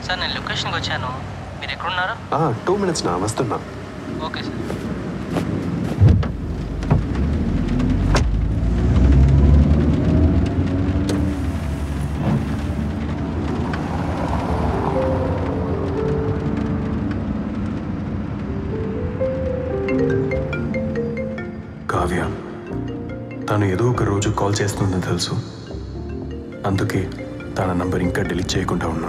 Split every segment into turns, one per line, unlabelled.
Sir నేను లొకేషన్కి వచ్చాను, మీరు ఎక్కడున్నారు?
2 minutes నా వస్తున్నా.
Okay sir.
కావ్య తను ఏదో ఒక రోజు కాల్ చేస్తుందని తెలుసు, అందుకే తన నంబర్ ఇంకా డిలీట్ చేయకుండా ఉన్నా.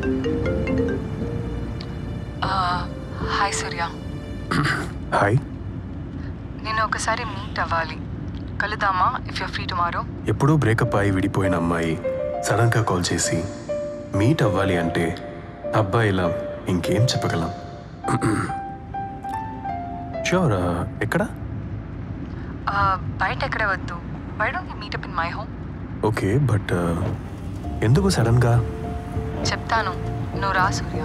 హాయ్ సూర్య.
హాయ్.
నేను ఒకసారి మీట్ అవ్వాలి, కలుద్దామా? If you free tomorrow.
ఎప్పుడూ బ్రేకప్ అయి విడిపోయిన అమ్మాయి సడన్గా కాల్ చేసి మీట్ అవ్వాలి అంటే అబ్బాయిలా ఇంకేం చెప్పగలం? షూర్. ఎక్కడ?
బయట ఎక్కడ వద్దు. Why don't you meet up in my home?
Okay, but ఎందుకు సడన్గా?
చెప్తాను, నువ్వు రా సూర్య.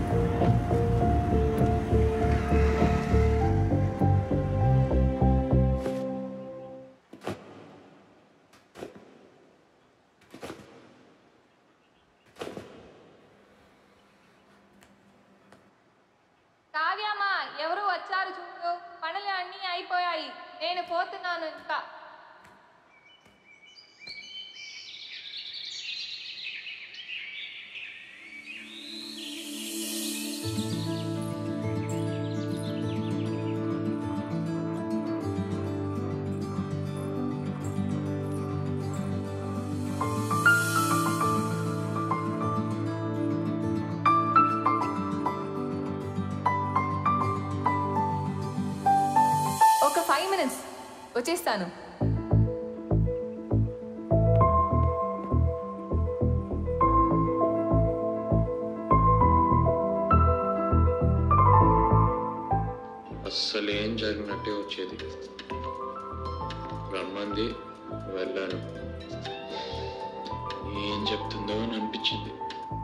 కావ్యమ్మా, ఎవరు వచ్చారు చూడు. పనులు అన్నీ అయిపోయాయి, నేను పోతున్నాను ఇంకా. ఒక 5 minutes వచ్చేస్తాను.
అస్సలు ఏం జరిగినట్టే వచ్చేది. రమ్మంది, వెళ్ళాను. ఏం చెప్తుందో అని అనిపించింది.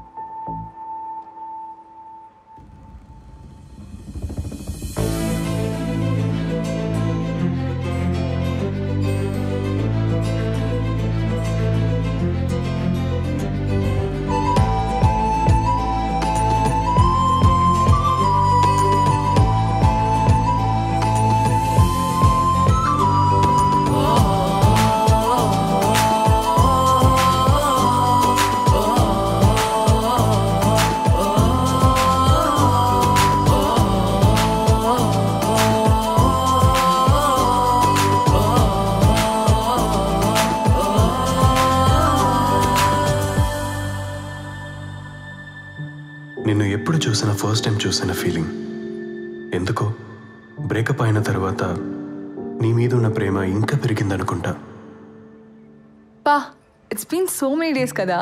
నిన్ను ఎప్పుడు చూసినా ఫస్ట్ టైం చూసిన ఫీలింగ్. ఎందుకో బ్రేకప్ అయిన తర్వాత నీ మీద ఉన్న ప్రేమ ఇంకా పెరిగిందనుకుంటా.
పా, it's been so many days కదా.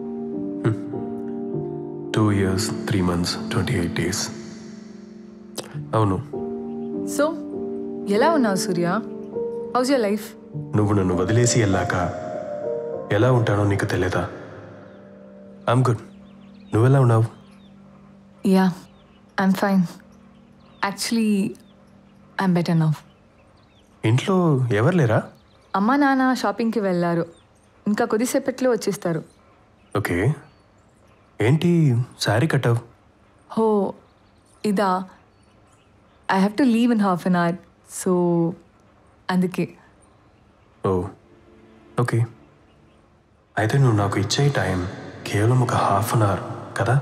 2 years 3 months 28 days. అవును.
సో ఎలా ఉన్నావు సూర్య? House your life?
నువ్వు నన్ను వదిలేసి వెళ్ళాక ఎలా ఉంటానో నీకు తెలియదా? I'm good. నువ్వెలా ఉన్నావు?
Yeah, I'm fine. Actually I'm better now.
ఇంట్లో ఎవరు లేరా?
అమ్మ నాన్న షాపింగ్కి వెళ్ళారు, ఇంకా కొద్దిసేపట్లో వచ్చేస్తారు.
ఓకే. ఏంటి శారీ కట్టావు?
హో, ఇదా? I have to leave in half an hour, so అందుకే.
Oh okay. అయితే నువ్వు నాకు ఇచ్చే టైం కేవలం ఒక హాఫ్ అన్ అవర్ కదా?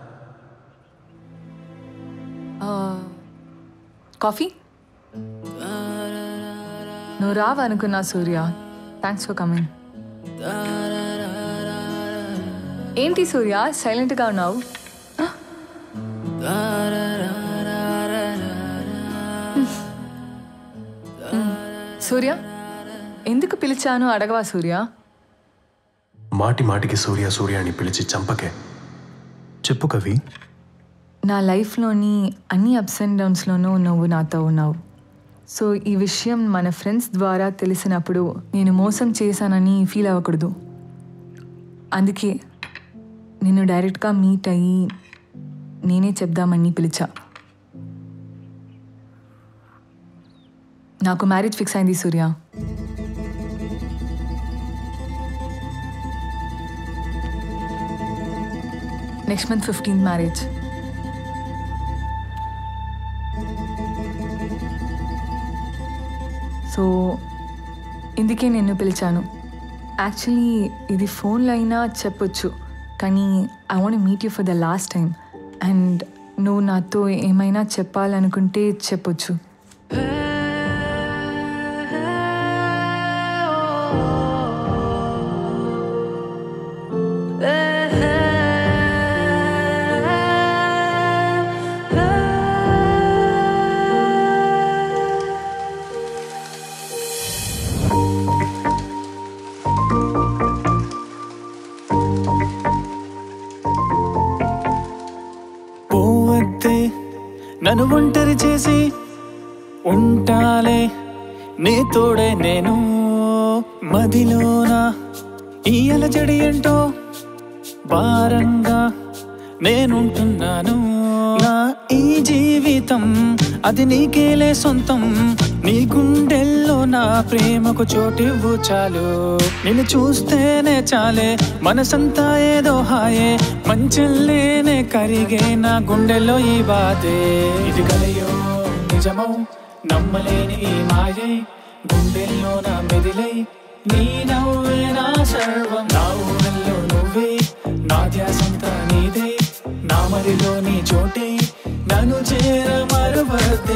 కాఫీ? నువ్వు రావనుకున్నా సూర్య. Thanks for coming. ఏంటి సూర్య సైలెంట్గా ఉన్నావు? సూర్య, ఎందుకు పిలిచాను అడగవా సూర్య?
మాటి మాటికి సూర్య సూర్య అని పిలిచి చంపకే. చెప్పు కవి.
నా లైఫ్లోని అన్ని అప్స్ అండ్ డౌన్స్లోనూ నువ్వు నాతో ఉన్నావు. సో ఈ విషయం మన ఫ్రెండ్స్ ద్వారా తెలిసినప్పుడు నేను మోసం చేశానని ఫీల్ అవ్వకూడదు. అందుకే నిన్ను డైరెక్ట్గా మీట్ అయ్యి నేనే చెప్దామని పిలిచా. నాకు మ్యారేజ్ ఫిక్స్ అయింది Surya. Next month 15th marriage. So ఇందుకే నిన్ను పిలిచాను. యాక్చువల్లీ ఇది ఫోన్లో అయినా చెప్పొచ్చు, కానీ I want meet you for the last time. And నువ్వు నాతో ఏమైనా చెప్పాలనుకుంటే చెప్పొచ్చు.
నన్ను ఒంటరి చేసి ఉంటాలే నీ తోడే నేను, మదిలోన ఈ అలజడి ఏంటో భారంగా నేనుంటున్నాను. నా ఈ జీవితం అది నీకేలే సొంతం, నీ గుండెల్లో నా ప్రేమకు చోటివ్వు చాలు. నిన్ను చూస్తేనే చాలే మనసంతా ఏదో హాయే, మంచెల్లేనే కరిగే నా గుండెల్లో ఈ బాధే. ఇది కలయో నిజమో నమ్మలేని ఈ మాయే, గుండెల్లో నా మెదిలై నీ నవ్వే నా సర్వం. నా ఊహల్లో నువ్వే, నా ధ్యాసంతా నీదే, నా మదిలో నీ చోటే, నన్ను చేర మరువద్దే.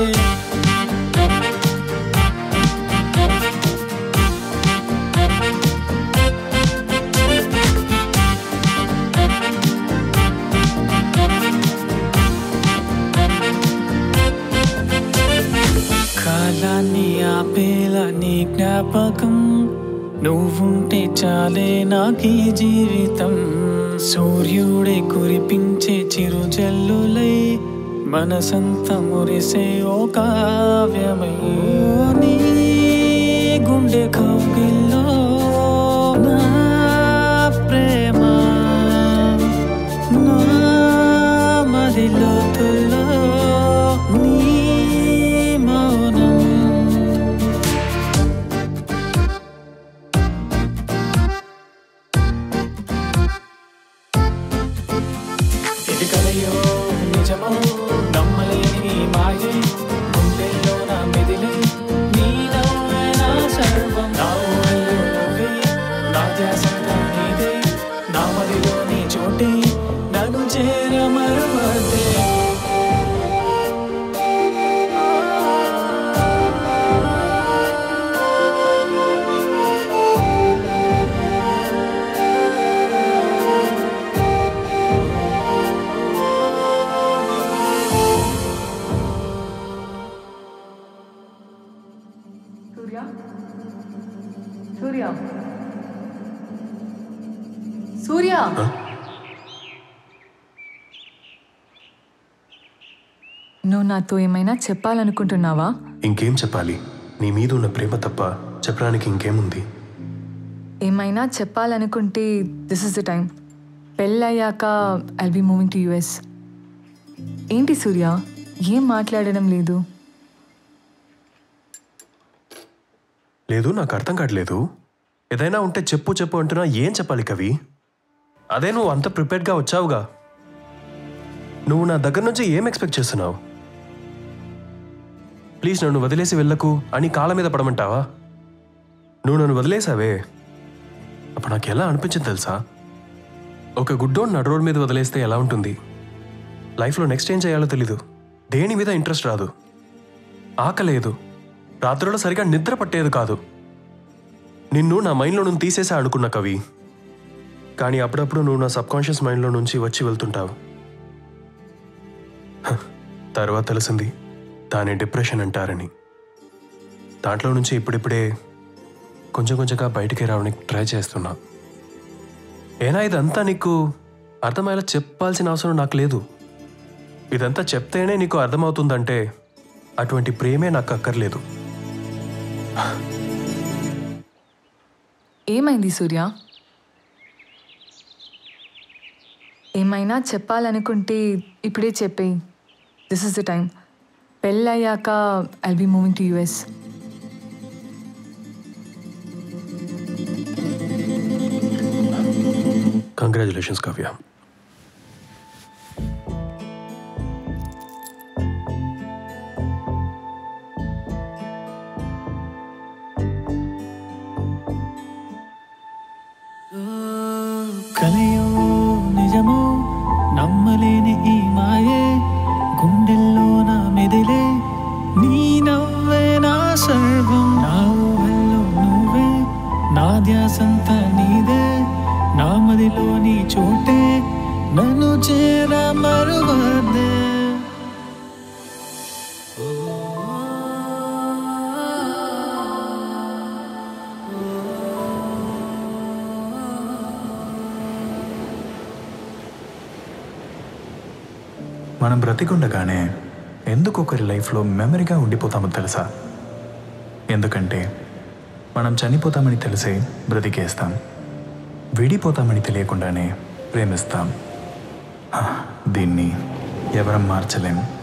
కాలాన్ని ఆపేలా నీ జ్ఞాపకం నువ్వుంటే చాలే నాకీ జీవితం. సూర్యుడే కురిపించే చిరుజల్లులై మనసంతా మురిసే ఓ కావ్యమై, నీ గుండె కౌగిల్లో నా ప్రేమ, నా మదిలోతుల్లో నీ మౌనం. ఇది కలయో నిజమో నమ్మలేని మాయే, గుండెల్లో నా మెదిలే నీ నవ్వే నా సర్వం. నా ఊహల్లో నువ్వే, నా ధ్యాసంతా నీదే, నా మదిలో నీ చోటే, నన్ను చేర మరువద్దే.
సూర్య, సూర్య, నువ్వు నాతో ఏమైనా చెప్పాలనుకుంటున్నావా?
ఇంకేం చెప్పాలి? నీ మీద ఉన్న ప్రేమ తప్ప చెప్పడానికి ఇంకేముంది?
ఏమైనా చెప్పాలనుకుంటే దిస్ ఇస్ ద టైం. పెళ్ళయ్యాక I'll be moving to US. ఏంటి సూర్య, ఏం మాట్లాడడం లేదు?
లేదు, నాకు అర్థం కావట్లేదు. ఏదైనా ఉంటే చెప్పు చెప్పు అంటున్నా, ఏం చెప్పాలి కవి? అదే నువ్వు అంత ప్రిపేర్డ్గా వచ్చావుగా, నువ్వు నా దగ్గర నుంచి ఏం ఎక్స్పెక్ట్ చేస్తున్నావు? ప్లీజ్ నన్ను వదిలేసి వెళ్ళకు అని కాళ్ళ మీద పడమంటావా? నువ్వు నన్ను వదిలేసావే, అప్పుడు నాకు ఎలా అనిపించింది తెలుసా? ఒక గుడ్డోని నడు రోడ్ మీద వదిలేస్తే ఎలా ఉంటుంది? లైఫ్లో నెక్స్ట్ ఏం చేయాలో తెలీదు, దేని మీద ఇంట్రెస్ట్ రాదు, ఆకలేదు, రాత్రుల్లో సరిగా నిద్ర పట్టేది కాదు. నిన్ను నా మైండ్లో నుంచి తీసేసా అనుకున్నా కవి, కానీ అప్పుడప్పుడు నువ్వు నా సబ్కాన్షియస్ మైండ్లో నుంచి వచ్చి వెళ్తుంటావు. తర్వాత తెలిసింది దాని డిప్రెషన్ అంటారని. దాంట్లో నుంచి ఇప్పుడిప్పుడే కొంచెం కొంచెంగా బయటికి రావడానికి ట్రై చేస్తున్నా. ఏనా ఇదంతా నీకు అర్థమయ్యేలా చెప్పాల్సిన అవసరం నాకు లేదు. ఇదంతా చెప్తేనే నీకు అర్థమవుతుందంటే అటువంటి ప్రేమే నాకు అక్కర్లేదు.
ఏమైంది సూర్య? ఏమైనా చెప్పాలనుకుంటే ఇప్పుడే చెప్పేయి. This is the time. పెళ్ళయ్యాక I'll be moving to US.
Congratulations Kavya.
కలయో నిజమో నమ్మలేని ఈ మాయే గుండెల్లోన మెదిలే నీ నవ్వే నా సర్వం నా ఊహల్లో నువ్వే నా ధ్యాసంతా నీదే నా మదిలో నీ చోటే నన్ను చేర మరువదే
మనం బ్రతికుండగానే ఎందుకు ఒకరి లైఫ్లో మెమరీగా ఉండిపోతామో తెలుసా? ఎందుకంటే మనం చనిపోతామని తెలిసే బ్రతికేస్తాం, విడిపోతామని తెలియకుండానే ప్రేమిస్తాం. దీన్ని ఎవరం మార్చలేం.